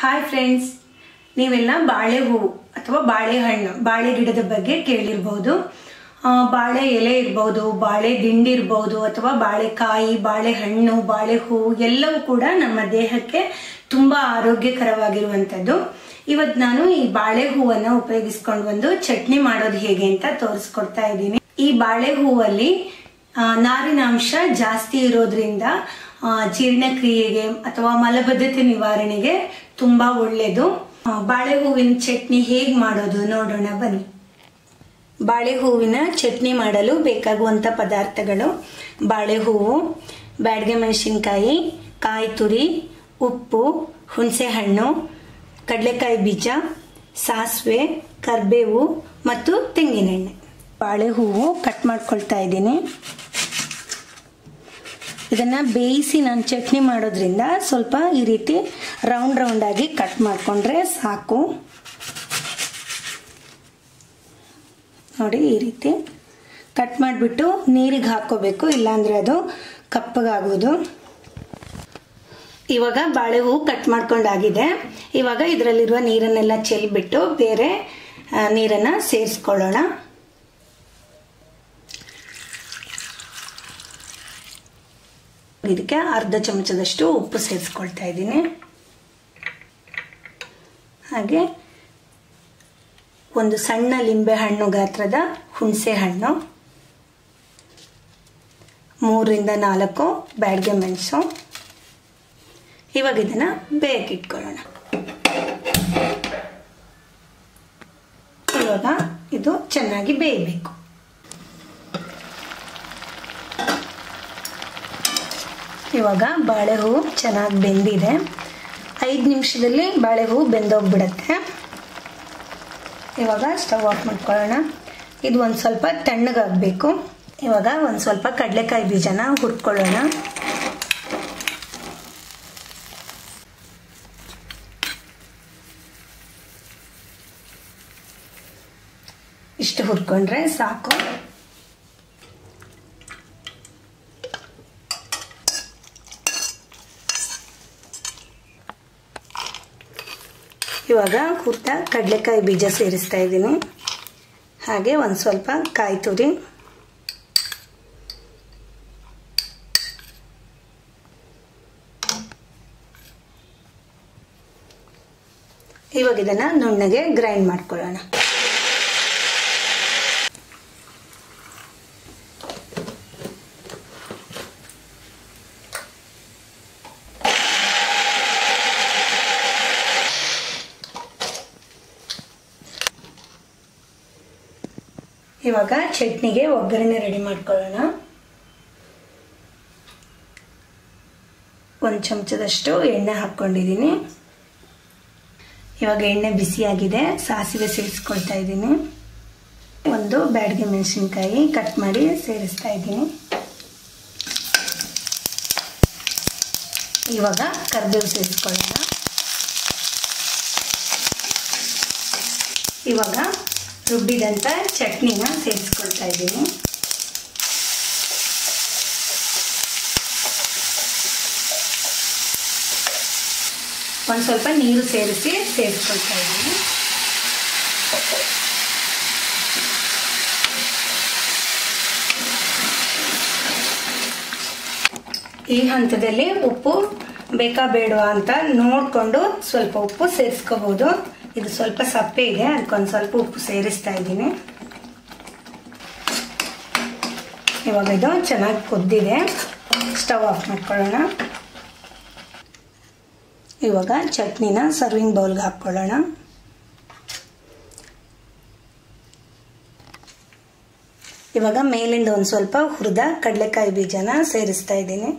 Hi friends, ನೀವೆಲ್ಲ ಬಾಳೆ ಹೂವು ಅಥವಾ ಬಾಳೆಹಣ್ಣು ಬಾಳೆ ಗಿಡದ ಬಗ್ಗೆ ಕೇಳಿರಬಹುದು. ಬಾಳೆ ಎಲೆ ಇರಬಹುದು, ಬಾಳೆ ದಿಂಡಿ ಇರಬಹುದು, ಅಥವಾ ಬಾಳೆಕಾಯಿ, ಬಾಳೆಹಣ್ಣು, ಬಾಳೆ ಹೂವು ಎಲ್ಲವೂ ಕೂಡ ನಮ್ಮ ದೇಹಕ್ಕೆ ತುಂಬಾ ಆರೋಗ್ಯಕರವಾಗಿರುವಂತದ್ದು. ಇವತ್ತು ನಾನು ಈ ಬಾಳೆ ಹೂವನ್ನ ಉಪಯೋಗಿಸ್ಕೊಂಡು ಒಂದು ಚಟ್ನಿ ಮಾಡೋದು ಹೇಗೆ ಅಂತ ತೋರಿಸ್ಕೊಡ್ತಾ ಇದ್ದೀನಿ. ಈ ಬಾಳೆ ಹೂವಲ್ಲಿ ನಾರಿನಾಂಶ ಜಾಸ್ತಿ ಇರೋದ್ರಿಂದ ಜೀರ್ಣಕ್ರಿಯೆಗೆ ಅಥವಾ ಮಲಬದ್ಧತೆ ನಿವಾರಣೆಗೆ ತುಂಬಾ ಒಳ್ಳೆಯದು. ಬಾಳೆ ಹೂವಿನ ಚಟ್ನಿ ಹೇಗೆ ಮಾಡೋದು ನೋಡೋಣ ಬನ್ನಿ. ಬಾಳೆ ಹೂವಿನ ಚಟ್ನಿ ಮಾಡಲು ಬೇಕಾಗುವಂತ ಪದಾರ್ಥಗಳು: ಬಾಳೆ ಹೂವು, ಬ್ಯಾಡಗೆ ಮೆಣಸಿನಕಾಯಿ, ಕಾಯಿ ತುರಿ, ಉಪ್ಪು, ಹುಣಸೆ ಹಣ್ಣು, ಕಡಲೆಕಾಯಿ ಬೀಜ, ಸಾಸಿವೆ, ಕರಿಬೇವು ಮತ್ತು ತೆಂಗಿನೆಣ್ಣೆ. ಬಾಳೆ ಹೂವು ಕಟ್ ಮಾಡ್ಕೊಳ್ತಾ ಇದ್ದೀನಿ. ಇದನ್ನ ಬೇಯಿಸಿ ನಾನು ಚಟ್ನಿ ಮಾಡೋದ್ರಿಂದ ಸ್ವಲ್ಪ ಈ ರೀತಿ ರೌಂಡ್ ರೌಂಡ್ ಆಗಿ ಕಟ್ ಮಾಡ್ಕೊಂಡ್ರೆ ಸಾಕು. ನೋಡಿ, ಈ ರೀತಿ ಕಟ್ ಮಾಡಿಬಿಟ್ಟು ನೀರಿಗೆ ಹಾಕೋಬೇಕು, ಇಲ್ಲಾಂದ್ರೆ ಅದು ಕಪ್ಪಗಾಗೋದು. ಇವಾಗ ಬಾಳೆ ಹೂವು ಕಟ್ ಮಾಡ್ಕೊಂಡಾಗಿದೆ. ಇವಾಗ ಇದರಲ್ಲಿರುವ ನೀರನ್ನೆಲ್ಲ ಚೆಲ್ಬಿಟ್ಟು ಬೇರೆ ನೀರನ್ನ ಸೇರಿಸ್ಕೊಳ್ಳೋಣ. ಇದಕ್ಕೆ ಅರ್ಧ ಚಮಚದಷ್ಟು ಉಪ್ಪು ಸೇರಿಸ್ಕೊಳ್ತಾ ಇದ್ದೀನಿ. ಹಾಗೆ ಒಂದು ಸಣ್ಣ ಲಿಂಬೆ ಹಣ್ಣು ಗಾತ್ರದ ಹುಣಸೆ ಹಣ್ಣು, 3 ರಿಂದ 4 ಬ್ಯಾಡಗೆ ಮೆಣಸು. ಇವಾಗ ಇದನ್ನ ಬೇಯಕ್ಕೆ ಇಟ್ಕೊಳ್ಳೋಣ. ಇವಾಗ ಇದು ಚೆನ್ನಾಗಿ ಬೇಯಬೇಕು. ಇವಾಗ ಬಾಳೆ ಹೂವು ಚೆನ್ನಾಗಿ ಬೆಂದಿದೆ. 5 ನಿಮಿಷದಲ್ಲಿ ಬಾಳೆ ಹೂವು ಬೆಂದೋಗ್ಬಿಡತ್ತೆ. ಇವಾಗ ಸ್ಟವ್ ಆಫ್ ಮಾಡ್ಕೊಳ್ಳೋಣ. ಇದು ಒಂದು ಸ್ವಲ್ಪ ತಣ್ಣಗಾಗಬೇಕು. ಇವಾಗ ಒಂದು ಸ್ವಲ್ಪ ಕಡಲೆಕಾಯಿ ಬೀಜನ ಹುರ್ಕೊಳ್ಳೋಣ. ಇಷ್ಟು ಹುರ್ಕೊಂಡ್ರೆ ಸಾಕು. ಇವಾಗ ಹುರಿದ ಕಡಲೆಕಾಯಿ ಬೀಜ ಸೇರಿಸ್ತಾ ಇದ್ದೀನಿ. ಹಾಗೆ ಒಂದು ಸ್ವಲ್ಪ ಕಾಯಿ ತುರಿ, ಇವಾಗ ಇದನ್ನ ನುಣ್ಣಗೆ ಗ್ರೈಂಡ್ ಮಾಡ್ಕೊಳ್ಳೋಣ. ಇವಾಗ ಚಟ್ನಿಗೆ ಒಗ್ಗರಣೆ ರೆಡಿ ಮಾಡ್ಕೊಳ್ಳೋಣ. 1 ಚಮಚದಷ್ಟು ಎಣ್ಣೆ ಹಾಕೊಂಡಿದ್ದೀನಿ. ಇವಾಗ ಎಣ್ಣೆ ಬಿಸಿಯಾಗಿದೆ. ಸಾಸಿವೆ ಸೇರಿಸ್ಕೊಳ್ತಾ ಇದ್ದೀನಿ. 1 ಬ್ಯಾಡಗೆ ಮೆಣಸಿನಕಾಯಿ ಕಟ್ ಮಾಡಿ ಸೇರಿಸ್ತಾ ಇದ್ದೀನಿ. ಇವಾಗ ಕರಿಬೇವು ಸೇರಿಸ್ಕೊಳ್ಳೋಣ. ಇವಾಗ ರುಬ್ಬಿದಂತ ಚಟ್ನಿನ ಸೇರಿಸ್ಕೊಳ್ತಾ ಇದ್ದೀನಿ. ಒಂದು ಸ್ವಲ್ಪ ನೀರು ಸೇರಿಸ್ಕೊಳ್ತಾ ಇದ್ದೀನಿ. ಈ ಹಂತದಲ್ಲಿ ಉಪ್ಪು ಬೇಕಾ ಬೇಡವಾ ಅಂತ ನೋಡಿಕೊಂಡು ಸ್ವಲ್ಪ ಉಪ್ಪು ಸೇರಿಸ್ಕೋಬಹುದು. ಇದು ಸ್ವಲ್ಪ ಸಪ್ಪೆ ಇದೆ, ಅದಕ್ಕೊಂದು ಸ್ವಲ್ಪ ಉಪ್ಪು ಸೇರಿಸ್ತಾ ಇದ್ದೀನಿ. ಇವಾಗ ಇದು ಚೆನ್ನಾಗಿ ಕುದ್ದಿದೆ. ಸ್ಟವ್ ಆಫ್ ಮಾಡ್ಕೊಳ್ಳೋಣ. ಇವಾಗ ಚಟ್ನಿನ ಸರ್ವಿಂಗ್ ಬೌಲ್ಗೆ ಹಾಕ್ಕೊಳ್ಳೋಣ. ಇವಾಗ ಮೇಲಿಂದ ಒಂದು ಸ್ವಲ್ಪ ಹುರಿದ ಕಡಲೆಕಾಯಿ ಬೀಜನ ಸೇರಿಸ್ತಾ ಇದ್ದೀನಿ.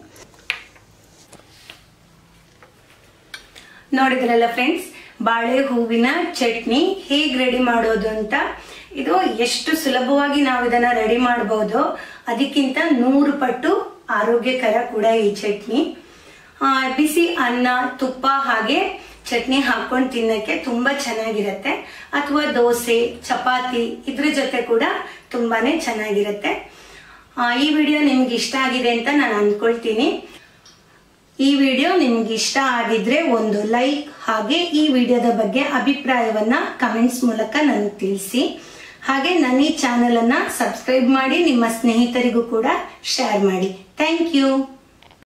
ನೋಡಿದ್ರಲ್ಲ ಫ್ರೆಂಡ್ಸ್, ಬಾಳೆ ಹೂವಿನ ಚಟ್ನಿ ಹೇಗೆ ರೆಡಿ ಮಾಡೋದು ಅಂತ. ಇದು ಎಷ್ಟು ಸುಲಭವಾಗಿ ನಾವು ಇದನ್ನ ರೆಡಿ ಮಾಡಬಹುದು, ಅದಕ್ಕಿಂತ 100 ಪಟ್ಟು ಆರೋಗ್ಯಕರ ಕೂಡ ಈ ಚಟ್ನಿ. ಬಿಸಿ ಅನ್ನ, ತುಪ್ಪ ಹಾಗೆ ಚಟ್ನಿ ಹಾಕೊಂಡು ತಿನ್ನಕ್ಕೆ ತುಂಬಾ ಚೆನ್ನಾಗಿರತ್ತೆ. ಅಥವಾ ದೋಸೆ, ಚಪಾತಿ ಇದ್ರ ಜೊತೆ ಕೂಡ ತುಂಬಾನೇ ಚೆನ್ನಾಗಿರತ್ತೆ. ಈ ವಿಡಿಯೋ ನಿಮ್ಗೆ ಇಷ್ಟ ಆಗಿದೆ ಅಂತ ನಾನು ಅನ್ಕೊಳ್ತೀನಿ. ಈ ವಿಡಿಯೋ ನಿಮ್ಗೆ ಇಷ್ಟ ಆಗಿದ್ರೆ ಒಂದು ಲೈಕ್, ಹಾಗೆ ಈ ವಿಡಿಯೋದ ಬಗ್ಗೆ ಅಭಿಪ್ರಾಯವನ್ನ ಕಮೆಂಟ್ಸ್ ಮೂಲಕ ನನಗೆ ತಿಳಿಸಿ. ಹಾಗೆ ನನ್ನ ಈ ಚಾನೆಲ್ ಅನ್ನ ಸಬ್ಸ್ಕ್ರೈಬ್ ಮಾಡಿ, ನಿಮ್ಮ ಸ್ನೇಹಿತರಿಗೂ ಕೂಡ ಶೇರ್ ಮಾಡಿ. Thank you.